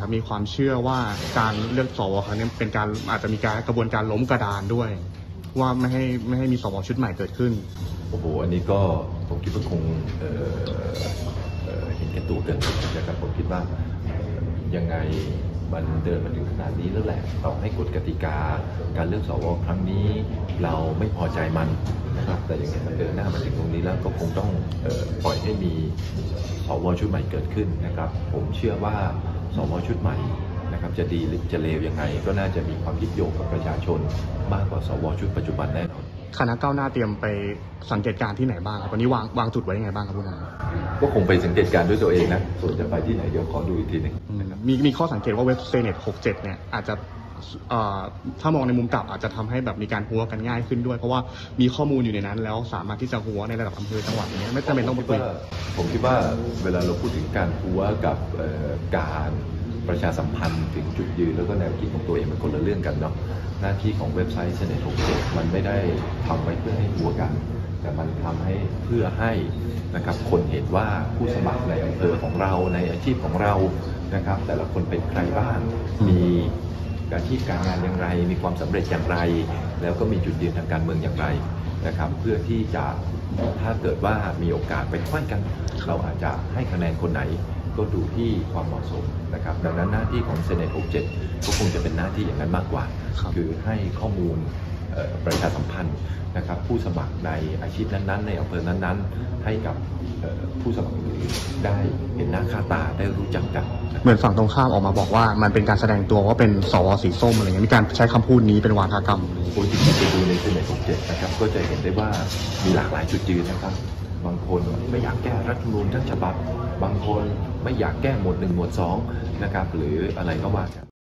ครับมีความเชื่อว่าการเลือกสวครั้งนี้เป็นการอาจจะมีการกระบวนการล้มกระดานด้วยว่าไม่ให้มีสวชุดใหม่เกิดขึ้นโอ้โหอันนี้ก็ผมคิดว่าคงเห็นแก่ตัวเกินไปนะครับผมคิดว่ายังไงมันเดินมาถึงขนาดนี้แล้วแหละต่อให้กฎกติกาการเลือกสวครั้งนี้เราไม่พอใจมันนะครับแต่ยังไงมันเดินหน้ามาถึงตรงนี้แล้วก็คงต้องปล่อยให้มีสวชุดใหม่เกิดขึ้นนะครับผมเชื่อว่าสวชุดใหม่นะครับจะดีหรือจะเลวยังไงก็น่าจะมีความยึดโยงกับประชาชนมากกว่าสวชุดปัจจุบันแน่นอนคณะก้าวหน้าเตรียมไปสังเกตการที่ไหนบ้างครับวันนี้วางจุดไว้ยังไงบ้างครับผู้นำก็คงไปสังเกตการด้วยตัวเองนะส่วนจะไปที่ไหนเดี๋ยวขอดูอีกทีหนึ่งมีข้อสังเกตว่าเว็บเซเน็ต67เนี่ยอาจจะถ้ามองในมุมกลับอาจจะทำให้แบบมีการหัวกันง่ายขึ้นด้วยเพราะว่ามีข้อมูลอยู่ในนั้นแล้วสามารถที่จะหัวในระดับอำเภอจังหวัดอย่างเงี้ยไม่จำเป็นต้องไปคุยผมคิดว่าเวลาเราพูดถึงการหัวกับการประชาสัมพันธ์ถึงจุดยืนแล้วก็แนวคิดของตัวเองมันคนละเรื่องกันเนาะหน้าที่ของเว็บไซต์เซเน็ต67มันไม่ได้ทำไว้เพื่อให้หัวกันแต่มันทำให้เพื่อให้นะครับคนเห็นว่าผู้สมัครในอำเภอของเราในอาชีพของเรานะครับแต่ละคนเป็นใครบ้างมีอาชีพการงานอย่างไรมีความสำเร็จอย่างไรแล้วก็มีจุดยืนทางการเมืองอย่างไรนะครับเพื่อที่จะถ้าเกิดว่ามีโอกาสไปค่อยกันเราอาจจะให้คะแนนคนไหนก็ดูที่ความเหมาะสมนะครับดังนั้นหน้าที่ของเซเน็ต67ก็คงจะเป็นหน้าที่อย่างนั้นมากกว่าคือให้ข้อมูลประชาสัมพันธ์นะครับผู้สมัครในอาชีพนั้นๆในอำเภอนั้นๆให้กับผู้สมัครอื่นได้เห็นหน้าค่าตาได้รู้จักกันเหมือนฝั่งตรงข้ามออกมาบอกว่ามันเป็นการแสดงตัวว่าเป็นสวสีส้มอะไรเงี้ยมีการใช้คำพูดนี้เป็นวาทกรรมโอ้จริงๆไปดูในเซเน็ต67นะครับก็จะเห็นได้ว่ามีหลากหลายจุดยืนนะครับบางคนไม่อยากแก้รัฐธรรมนูญทั้งฉบับบางคนไม่อยากแก้หมวด1หมวด2นะครับหรืออะไรก็ว่ากัน